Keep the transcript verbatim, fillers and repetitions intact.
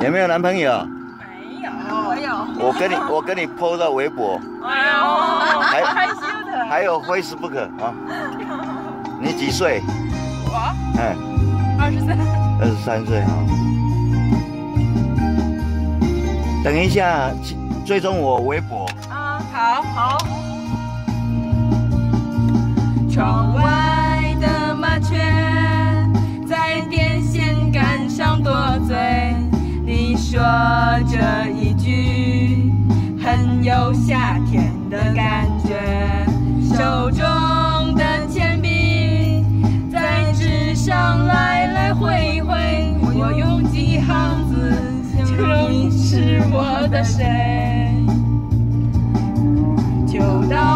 有没有男朋友？ 没有，我有。 我跟你，我跟你 po 到微博。 哎呦， 还害羞的。 还有 Facebook 啊。你几岁？ 我？ 嗯， 二十三。 二十三岁啊。等一下，追踪我微博。 啊，好好。窗外的麻雀在电线杆上多嘴，你说这一句很有夏天的感觉，手中的铅笔在纸上来来回回，我用几行字形容你是我的谁，就到